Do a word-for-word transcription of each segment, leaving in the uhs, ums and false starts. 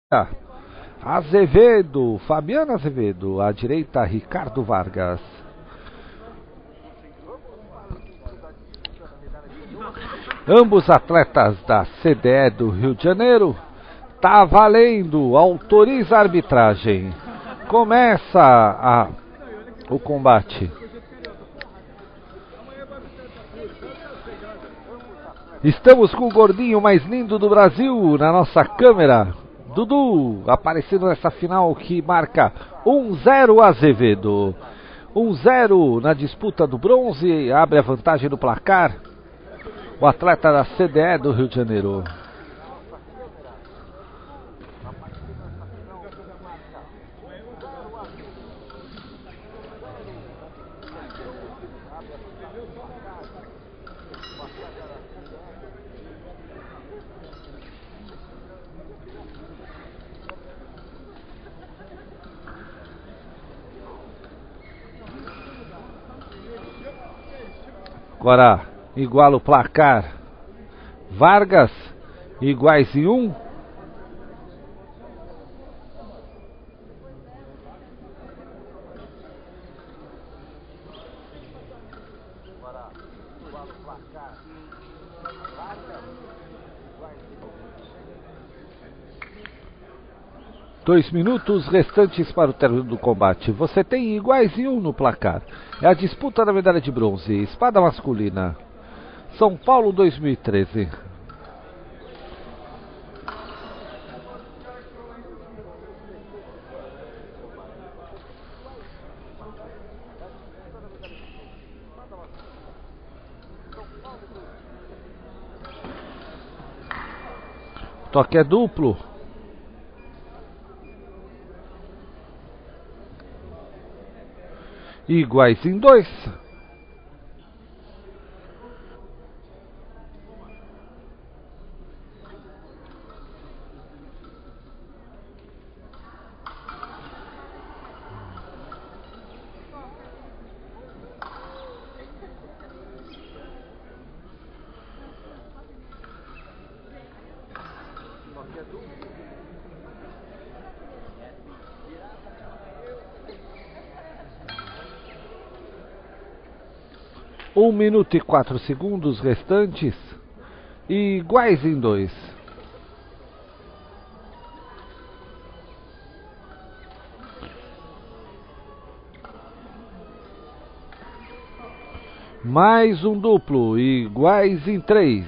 Azevedo, Fabiano Azevedo, à direita Ricardo Vargas. Ambos atletas da C D E do Rio de Janeiro. Tá valendo, autoriza a arbitragem. Começa a, o combate. Estamos com o gordinho mais lindo do Brasil na nossa câmera. Dudu, aparecendo nessa final que marca um zero Azevedo. um zero na disputa do bronze, abre a vantagem do placar. O atleta da C D E do Rio de Janeiro. Agora iguala o placar. Vargas iguais em um. Dois minutos restantes para o término do combate. Você tem iguais em um no placar. É a disputa da medalha de bronze. Espada masculina. São Paulo dois mil e treze. Toque é duplo. Iguais em dois. Um minuto e quatro segundos restantes, iguais em dois. Mais um duplo, iguais em três.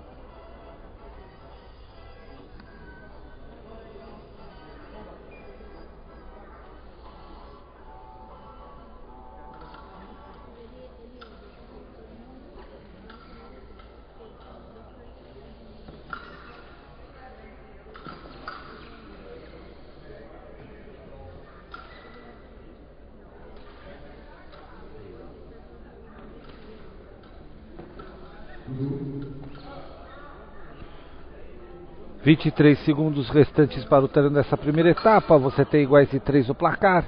vinte e três segundos restantes para o término dessa primeira etapa. Você tem iguais em três no placar.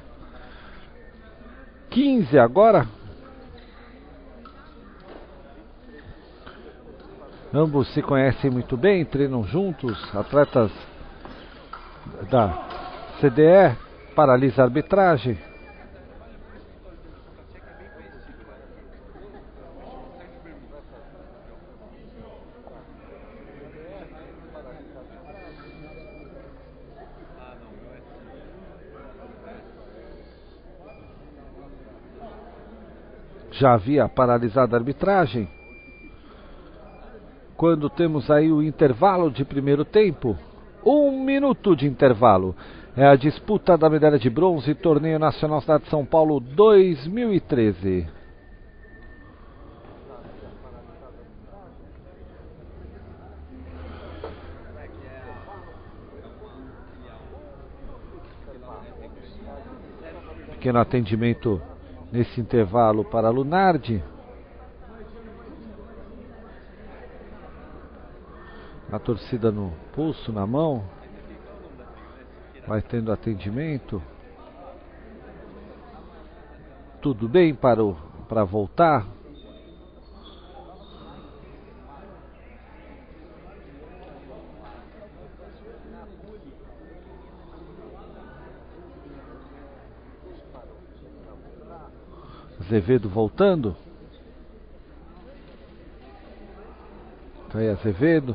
quinze agora. Ambos se conhecem muito bem, treinam juntos. Atletas da C D E, paralisa a arbitragem. Já havia paralisado a arbitragem. Quando temos aí o intervalo de primeiro tempo, um minuto de intervalo. É a disputa da medalha de bronze, Torneio Nacional Cidade de São Paulo dois mil e treze. Pequeno atendimento nesse intervalo para Lunardi. A torcida no pulso, na mão. Vai tendo atendimento. Tudo bem para, o, para voltar? Azevedo voltando. Tá aí Azevedo.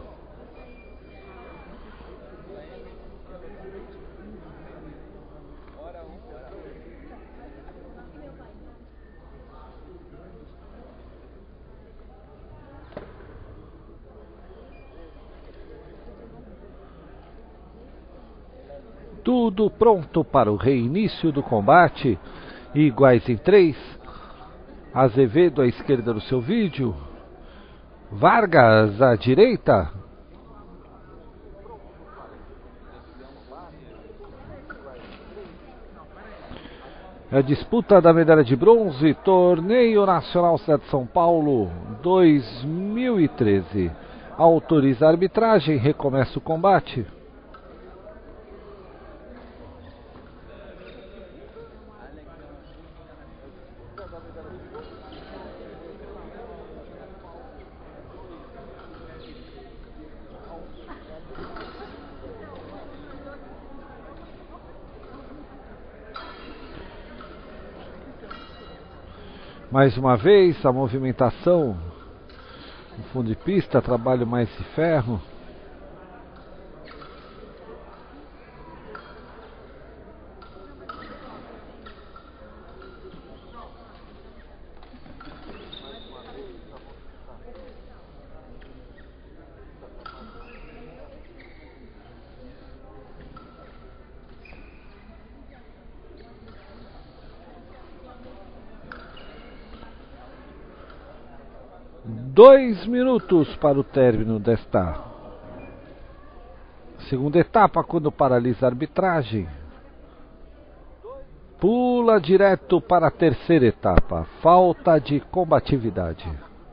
Tudo pronto para o reinício do combate. Iguais em três. Azevedo à esquerda do seu vídeo. Vargas à direita. A disputa da medalha de bronze, Torneio Nacional Cidade de São Paulo dois mil e treze. Autoriza a arbitragem, recomeça o combate. Mais uma vez, a movimentação no fundo de pista, trabalho mais de ferro. Dois minutos para o término desta segunda etapa, quando paralisa a arbitragem. Pula direto para a terceira etapa. Falta de combatividade.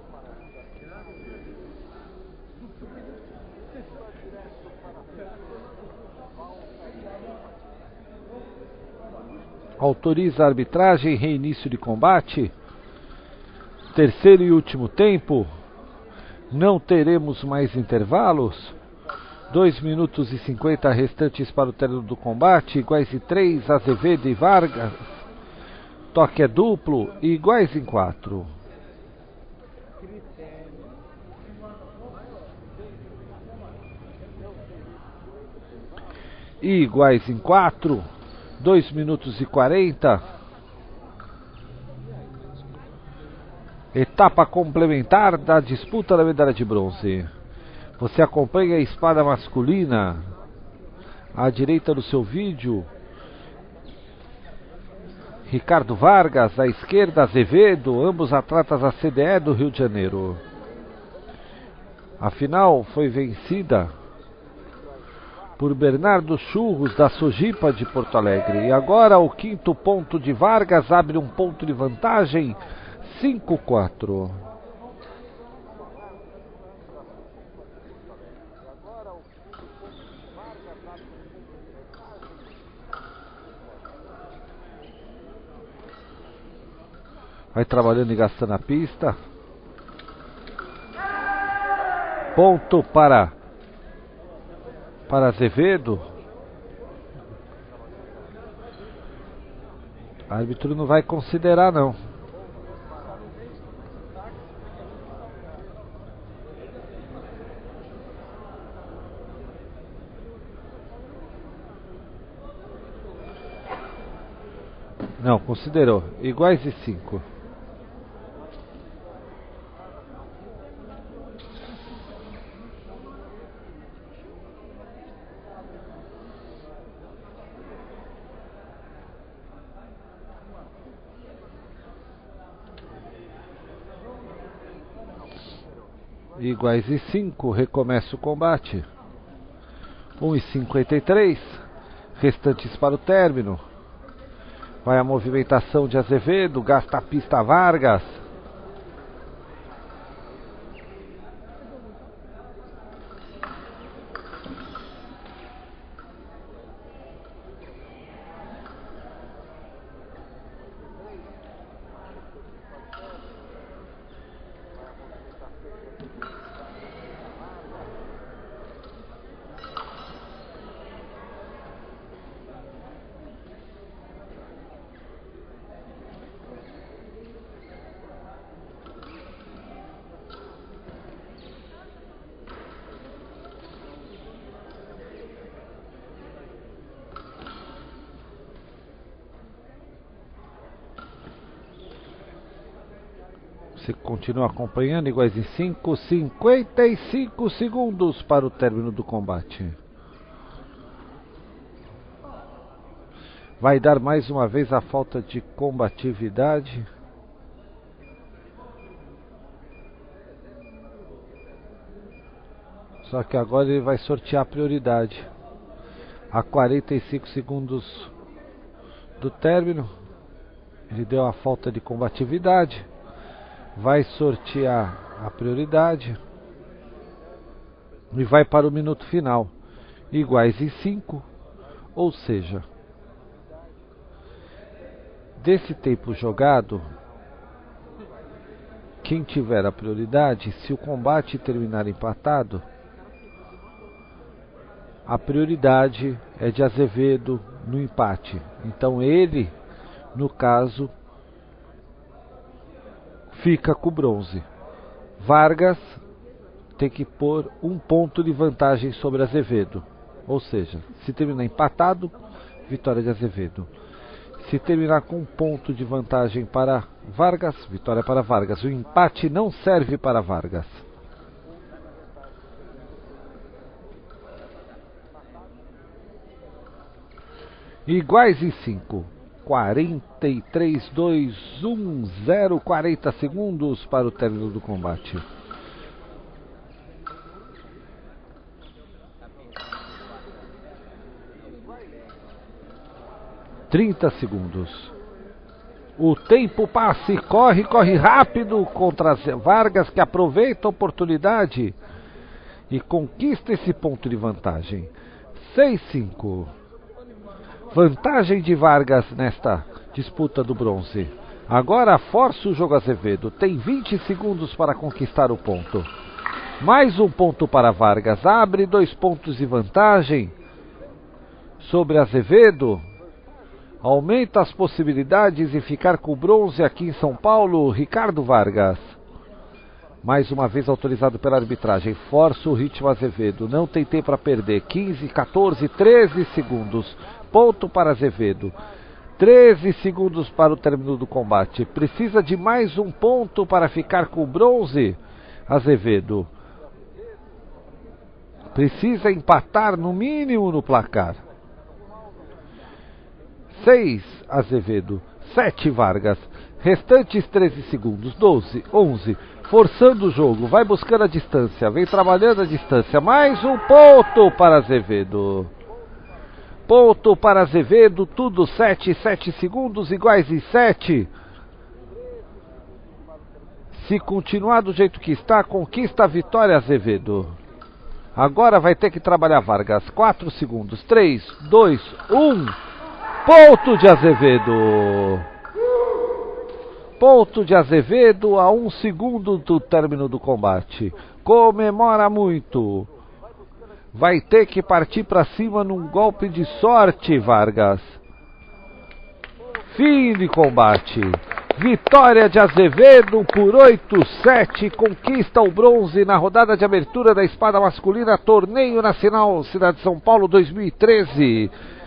Autoriza a arbitragem, reinício de combate. Terceiro e último tempo. Não teremos mais intervalos. dois minutos e cinquenta restantes para o término do combate. Iguais em três, Azevedo e Vargas. Toque é duplo. E iguais em quatro. E iguais em quatro. dois minutos e quarenta. Etapa complementar da disputa da medalha de bronze. Você acompanha a espada masculina à direita do seu vídeo. Ricardo Vargas, à esquerda Azevedo, ambos atletas da C D E do Rio de Janeiro. A final foi vencida por Bernardo Churros, da Sojipa de Porto Alegre. E agora o quinto ponto de Vargas abre um ponto de vantagem. cinco a quatro. Vai trabalhando e gastando a pista. Ponto para para Azevedo. O árbitro não vai considerar, não. Não, considerou. Iguais e cinco. Iguais e cinco, recomeça o combate. um e cinquenta e três, restantes para o término. Vai a movimentação de Azevedo, gasta a pista Vargas. Você continua acompanhando, iguais em cinco, cinquenta e cinco segundos para o término do combate. Vai dar mais uma vez a falta de combatividade. Só que agora ele vai sortear a prioridade. A quarenta e cinco segundos do término, ele deu a falta de combatividade. Vai sortear a prioridade. E vai para o minuto final. Iguais em cinco. Ou seja, desse tempo jogado, quem tiver a prioridade, se o combate terminar empatado, a prioridade é de Azevedo no empate. Então ele, no caso, fica com o bronze. Vargas tem que pôr um ponto de vantagem sobre Azevedo. Ou seja, se terminar empatado, vitória de Azevedo. Se terminar com um ponto de vantagem para Vargas, vitória para Vargas. O empate não serve para Vargas. Iguais em cinco, quarenta e três, dois, um, zero, quarenta segundos para o término do combate. trinta segundos. O tempo passa e corre, corre rápido contra Vargas, que aproveita a oportunidade e conquista esse ponto de vantagem. seis, cinco. Vantagem de Vargas nesta disputa do bronze. Agora força o jogo Azevedo. Tem vinte segundos para conquistar o ponto. Mais um ponto para Vargas. Abre dois pontos de vantagem sobre Azevedo. Aumenta as possibilidades de ficar com o bronze aqui em São Paulo. Ricardo Vargas. Mais uma vez autorizado pela arbitragem. Força o ritmo Azevedo. Não tem tempo para perder. quinze, quatorze, treze segundos. Ponto para Azevedo. treze segundos para o término do combate. Precisa de mais um ponto para ficar com o bronze. Azevedo. Precisa empatar no mínimo no placar. seis, Azevedo. sete, Vargas. Restantes treze segundos. doze, onze. Forçando o jogo. Vai buscando a distância. Vem trabalhando a distância. Mais um ponto para Azevedo. Ponto para Azevedo. Tudo sete, sete segundos. Iguais em sete. Se continuar do jeito que está, conquista a vitória Azevedo. Agora vai ter que trabalhar Vargas. quatro segundos. três, dois, um. Ponto de Azevedo. Ponto de Azevedo a um segundo do término do combate. Comemora muito. Vai ter que partir para cima num golpe de sorte, Vargas. Fim de combate. Vitória de Azevedo por oito a sete. Conquista o bronze na rodada de abertura da espada masculina. Torneio Nacional Cidade de São Paulo dois mil e treze.